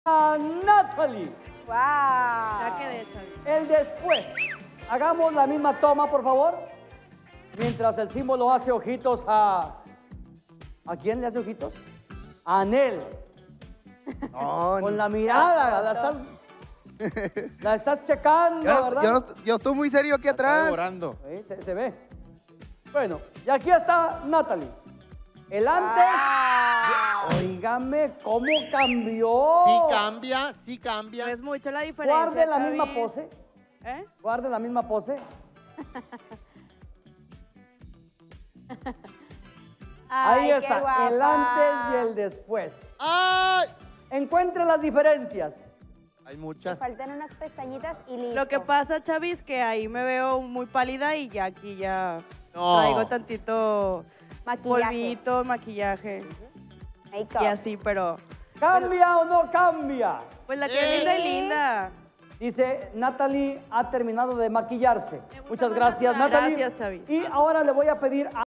a Natalie. ¡Wow! Ya quedé, Chavi. El después. Hagamos la misma toma, por favor. Mientras el símbolo hace ojitos a... ¿A quién le hace ojitos? A Anel. No, Con la mirada, la estás checando, ¿verdad? yo estoy muy serio aquí atrás. Sí, se ve. Bueno, y aquí está Natalie. El antes. Óigame, ¿cómo cambió? Sí cambia. No es mucho la diferencia, Guarde la Chavi. misma pose. ¿Eh? Guarde la misma pose. Ahí Ay, está, qué guapa. el antes y el después. ¡Ay! Encuentre las diferencias. Hay Me muchas. faltan unas pestañitas y listo. Lo que pasa, Chavi, es que ahí me veo muy pálida y ya aquí ya No. traigo tantito Maquillaje. polvito, maquillaje Make-up. y así, pero ¿Cambia o no cambia? pues la que linda y linda. Dice, Natalie ha terminado de maquillarse. Muchas gracias, Natalie. Gracias, Chavis. Y ahora le voy a pedir a